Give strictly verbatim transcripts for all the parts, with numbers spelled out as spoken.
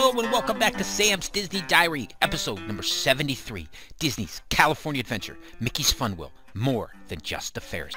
Hello and welcome back to Sam's Disney Diary, episode number seventy-three, Disney's California Adventure, Mickey's Fun Wheel, more than just a Ferris.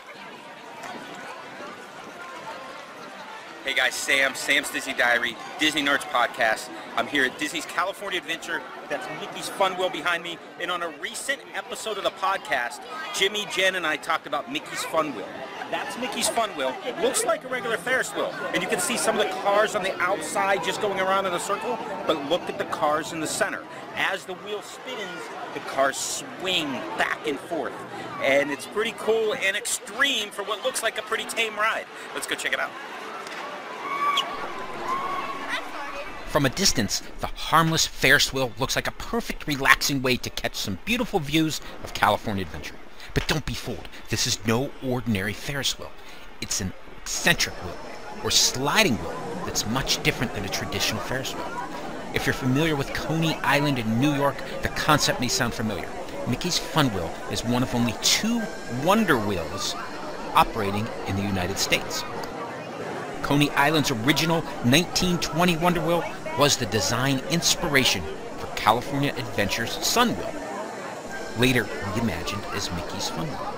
Hey guys, Sam, Sam's Disney Diary, Disney Nerds Podcast. I'm here at Disney's California Adventure. That's Mickey's Fun Wheel behind me. And on a recent episode of the podcast, Jimmy, Jen, and I talked about Mickey's Fun Wheel. That's Mickey's Fun Wheel. It looks like a regular Ferris wheel. And you can see some of the cars on the outside just going around in a circle. But look at the cars in the center. As the wheel spins, the cars swing back and forth. And it's pretty cool and extreme for what looks like a pretty tame ride. Let's go check it out. From a distance, the harmless Ferris wheel looks like a perfect relaxing way to catch some beautiful views of California Adventure. But don't be fooled, this is no ordinary Ferris wheel. It's an eccentric wheel, or sliding wheel, that's much different than a traditional Ferris wheel. If you're familiar with Coney Island in New York, the concept may sound familiar. Mickey's Fun Wheel is one of only two Wonder Wheels operating in the United States. Coney Island's original nineteen twenty Wonder Wheel was the design inspiration for California Adventure's Sun Wheel, later reimagined as Mickey's Fun Wheel.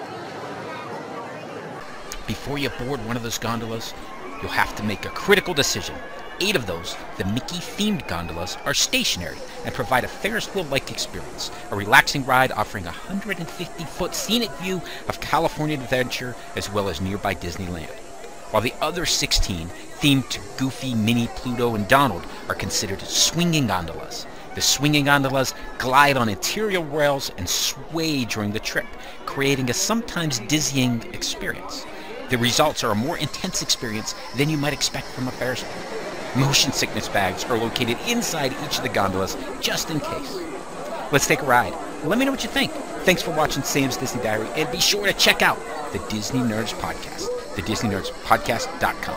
Before you board one of those gondolas, you'll have to make a critical decision. Eight of those, the Mickey-themed gondolas, are stationary and provide a Ferris wheel-like experience, a relaxing ride offering a one hundred fifty foot scenic view of California Adventure as well as nearby Disneyland. While the other sixteen, themed to Goofy, Minnie, Pluto, and Donald, are considered swinging gondolas. The swinging gondolas glide on interior rails and sway during the trip, creating a sometimes dizzying experience. The results are a more intense experience than you might expect from a Ferris wheel. Motion sickness bags are located inside each of the gondolas, just in case. Let's take a ride. Let me know what you think. Thanks for watching Sam's Disney Diary, and be sure to check out the Disney Nerds Podcast. the disney nerds podcast dot com.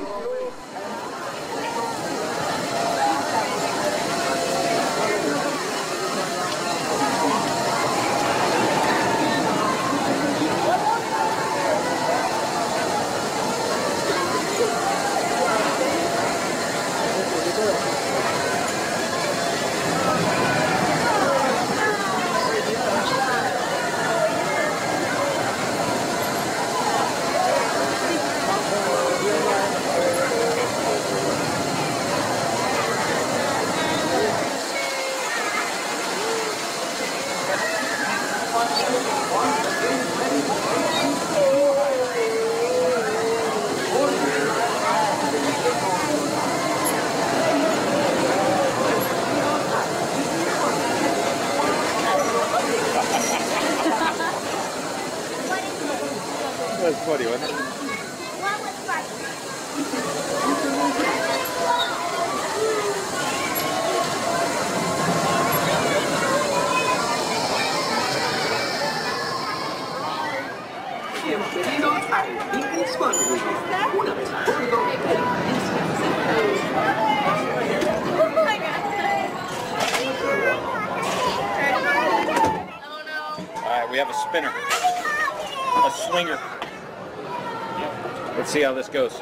That was funny, wasn't it? Alright, we have a spinner. A swinger. Let's see how this goes.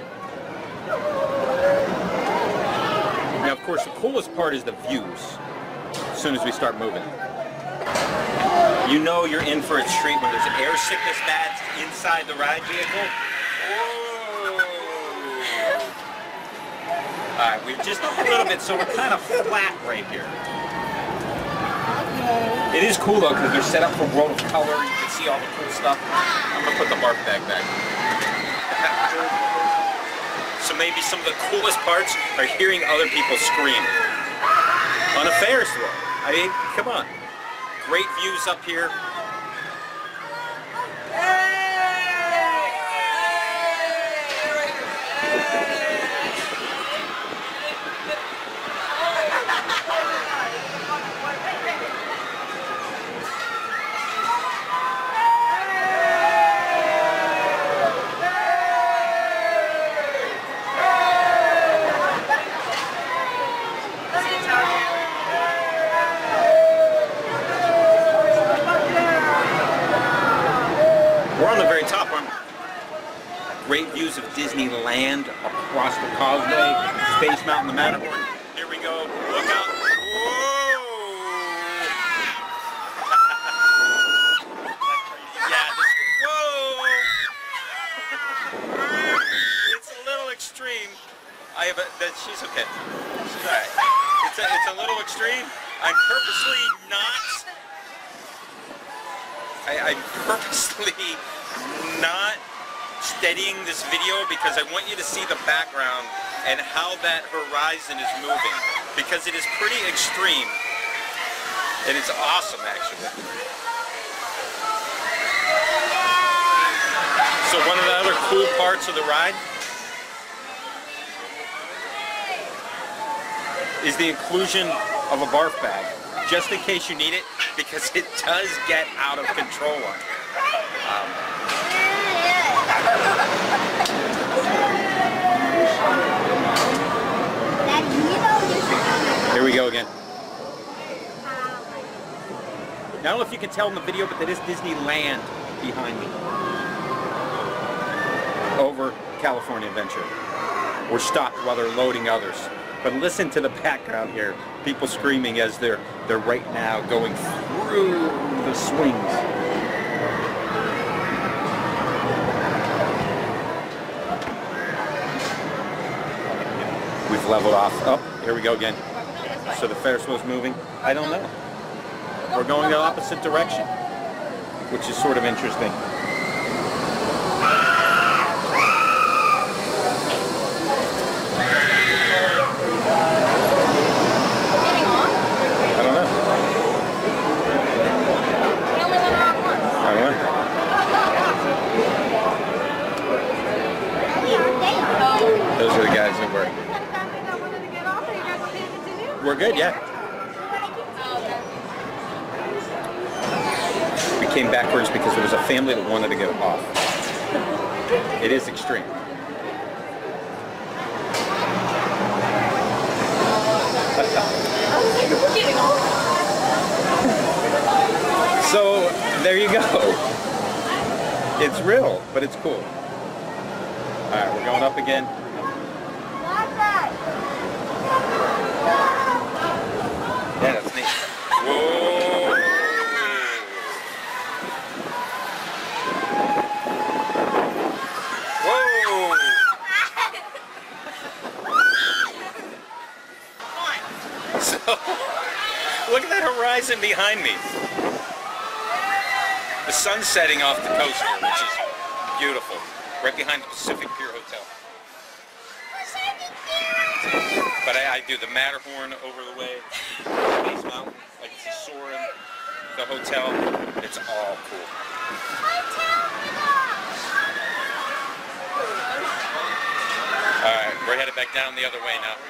Now, of course, the coolest part is the views as soon as we start moving. You know you're in for a treat when there's air sickness bags inside the ride vehicle. Whoa! Alright, we're just a little bit, so we're kind of flat right here. It is cool though, because they're set up for World of Color. You can see all the cool stuff. I'm going to put the barf bag back. So maybe some of the coolest parts are hearing other people scream on a Ferris wheel. I mean, come on. Great views up here. Great views of Disneyland across the causeway, Space Mountain, the Matterhorn. Here we go. she's okay. She's all right. It's a, it's a little extreme. I'm purposely not. I, I'm purposely not steadying this video because I want you to see the background and how that horizon is moving, because it is pretty extreme and it's awesome actually. So one of the other cool parts of the ride is the inclusion of a barf bag, just in case you need it, because it does get out of control on here. Um, Here we go again. Now, I don't know if you can tell in the video, but that is Disneyland behind me. Over California Adventure. We're stopped while they're loading others. But listen to the background here. People screaming as they're they're right now going through the swings. We've leveled off. Oh, here we go again. So the Ferris wheel's moving. I don't know. We're going the opposite direction, which is sort of interesting. I don't know. I don't know. Those are the guys that were. We're good, yeah. We came backwards because there was a family that wanted to get off. It is extreme. So, there you go. It's real, but it's cool. Alright, we're going up again. Yeah, that's neat. Whoa! Whoa! So, look at that horizon behind me. The sun's setting off the coast, which is beautiful. Right behind the Pacific Pier Hotel. But I, I do the Matterhorn over the way, Space Mountain, like it's soaring, the hotel, it's all cool. Alright, we're headed back down the other way now.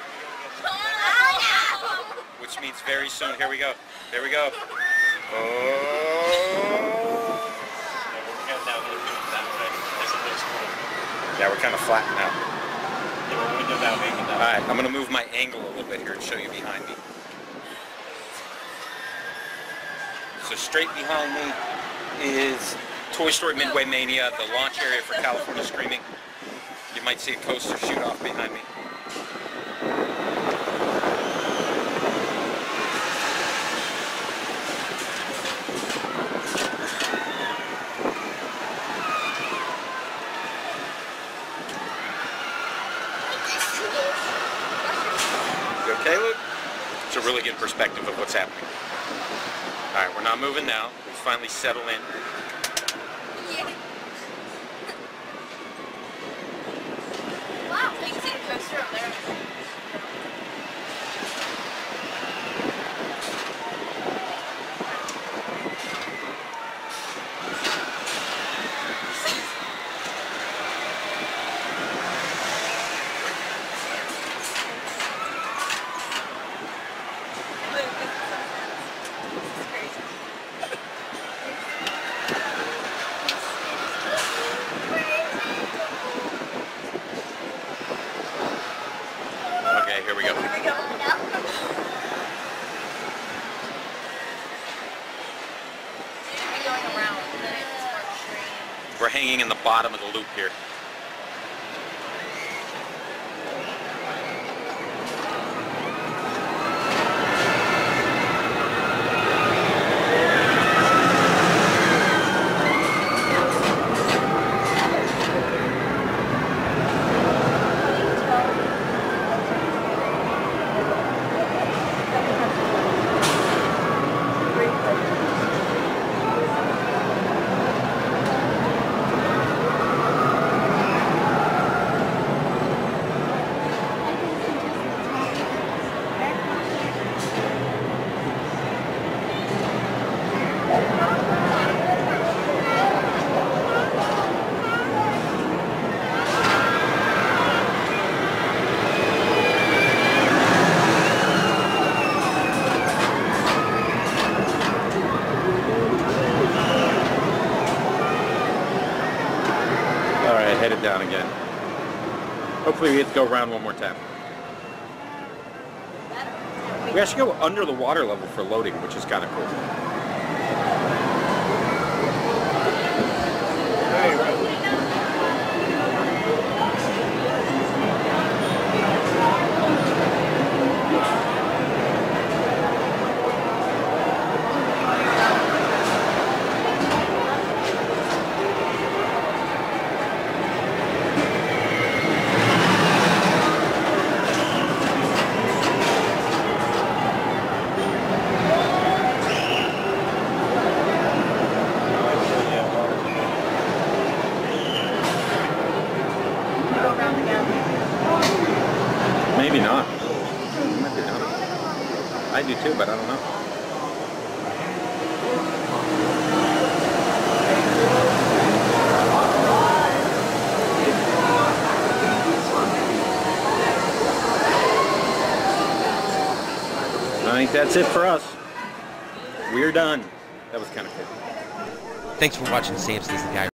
Which means very soon, here we go, here we go. Oh! Yeah, we're kind of flat now. Alright, I'm going to move my angle a little bit here and show you behind me. So straight behind me is Toy Story Midway Mania, the launch area for California Screaming. You might see a coaster shoot off behind me. Okay, Luke? It's a really good perspective of what's happening. Alright, we're not moving now. We finally settle in. Yeah. Wow, you can see the coaster up there. Here we go. Here we go. Going around, then it's more extreme. We're hanging in the bottom of the loop here. headed down again. Hopefully we get to go around one more time. We actually go under the water level for loading, which is kind of cool. Maybe not. Maybe not. I do too, but I don't know. I think that's it for us. We're done. That was kind of cool. Thanks for watching Sam's Disney Guy.